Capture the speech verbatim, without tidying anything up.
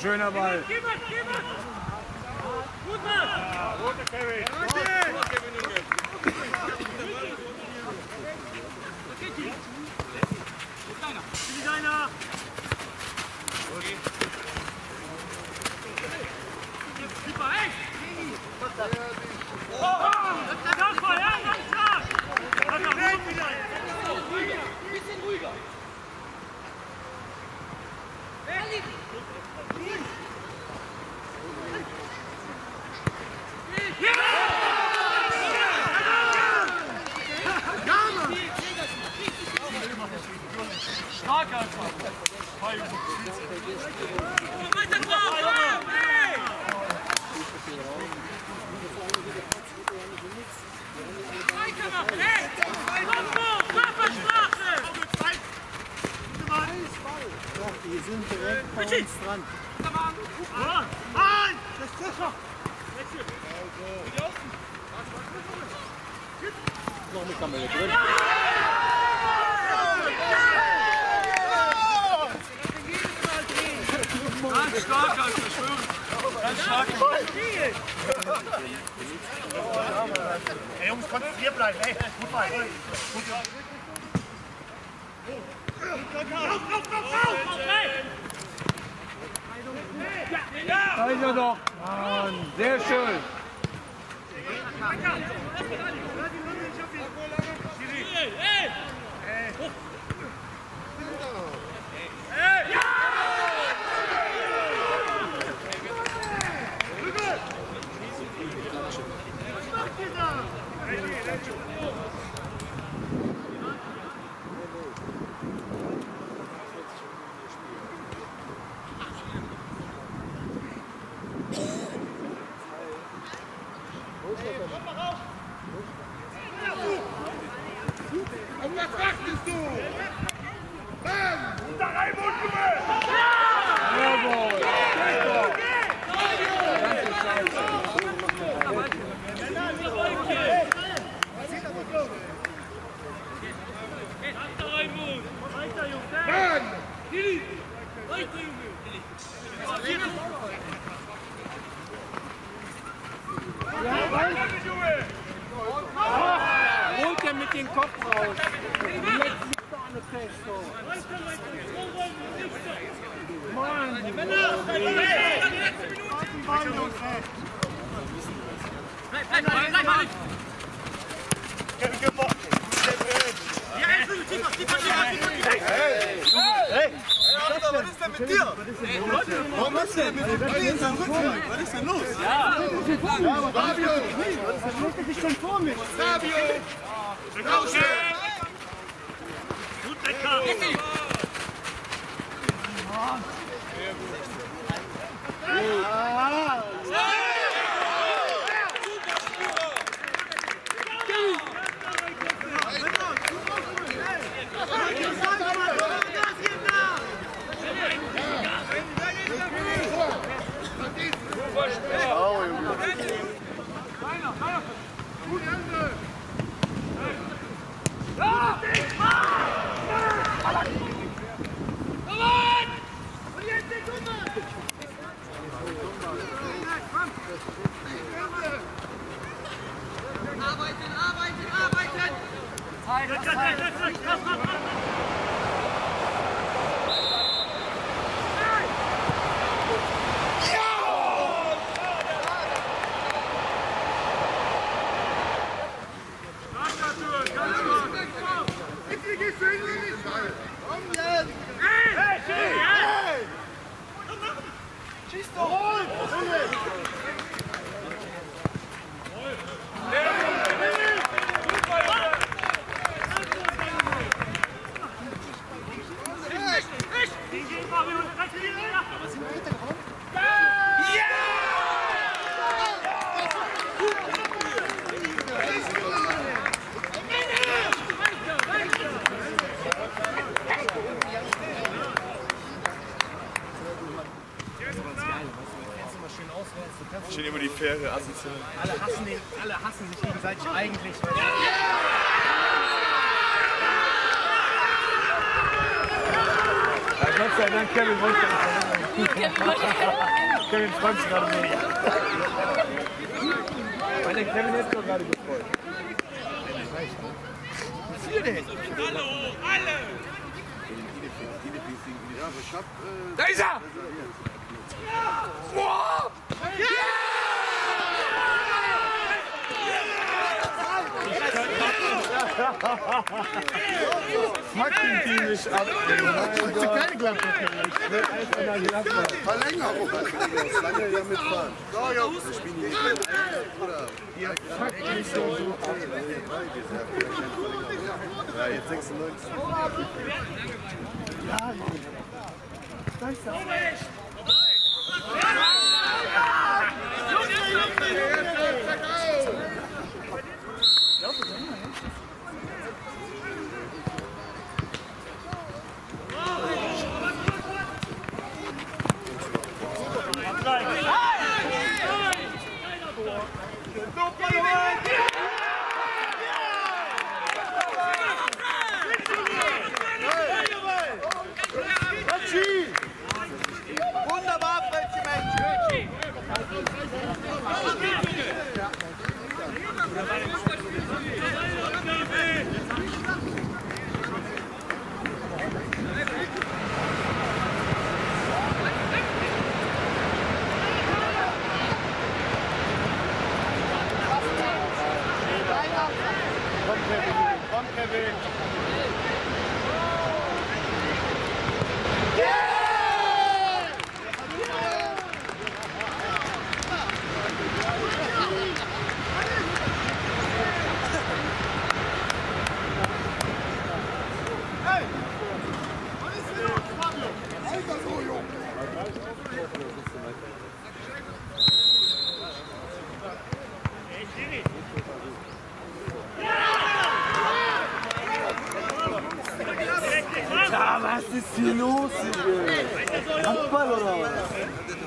schöner Ball. Gut, Mann! Rote Kevin! Designer! Super, ey! Ganz voll, ja, ganz stark! Bisschen ruhiger! Stark einfach! Weiter drauf! Hey! Weiter noch! Hey! Kombo! Körpersprache! Ja, die sind direkt bei uns dran. Ein! Das ist sicher! Noch eine Kamera drin. Ganz stark, ich schwöre! Ganz stark! Ey Jungs, konzentriert bleiben, ey! Gut mal! Gut! Auf, auf, auf, auf! Da ist er doch. Mann, sehr schön. Holt er mit dem Kopf raus. Jetzt liegt da eine Fest. Mann! Kevin, gib mal! Hey! Alter, was ist denn mit dir? Warum machst du denn mit dem Ball in seinem Rücken? Was ist denn los? Ja! Fabio! Was macht er sich denn vor mich? Fabio! Gut, lecker! Ah! Arbeiten, arbeiten, arbeiten! Zeit, Zeit, Zeit, Zeit! Schieß doch! Stehen immer die Fähre asozial. Alle hassen, den, alle hassen sich gegenseitig eigentlich. Da kannst du nein, Kevin wollte nicht. Kevin freut sich gerade so. Meine Kevin ist doch gerade gefreut. Wie viele denn? Hallo, alle! Da ist er! Boah! Fucking Team ist ab. Keine Klappe. Verlängerung. Das lange ja mitfahren. So, Jungs. Wir spielen hier. Ihr fuckt mich so ab. Ja, jetzt sechsundneunzig. Ja, da ist er. Wunderbar, Frötchen, Mensch! Komm, Kevin. Komm, Kevin. Ja, was ist hier los? Handball oder was?